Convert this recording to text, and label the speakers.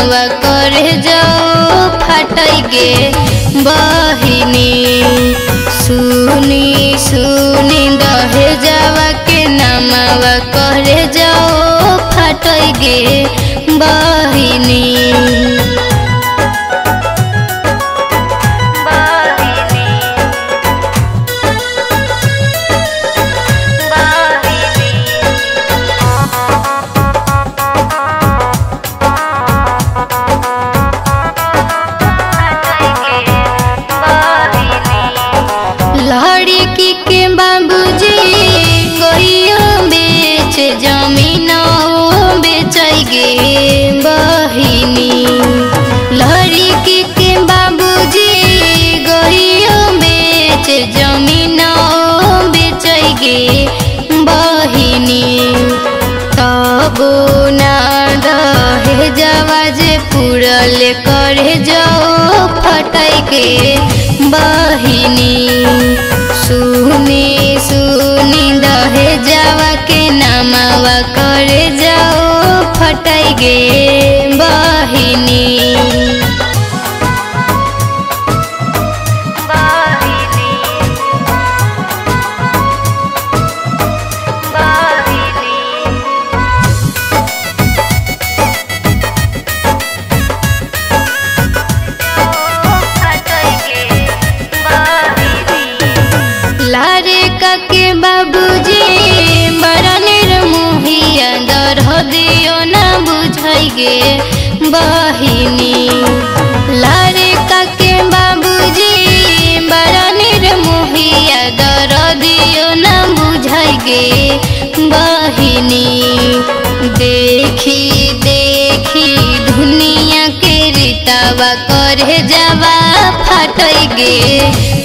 Speaker 1: नमवा करे जाओ फटई गे बहिनी। सुनी सुनी दहे जावा के नमवा करे जाओ फटई गे बहिनी। लड़की के बाबूजी कहियो बेच जमीन बेच गे बहिनी। लड़की के बाबूजी कहियो बेच जमीन बेच गे बहिनी। तबो ना दहे जावा जे पुरल करे जाओ फटई के बहिनी। सुनी सुनी दहे जावा के नमवा करे जाओ फटई गे बहिनी। लारे के बाबूजी बड़ा निर्मोहिया दरह दियो ना बुझाई गे बहिनी। लारे के बाबूजी बड़ा निर्मोहिया दरह दियो ना बुझाई गे बहिनी। देखी देखी दुनिया के रीतावा करे जावा फटई गे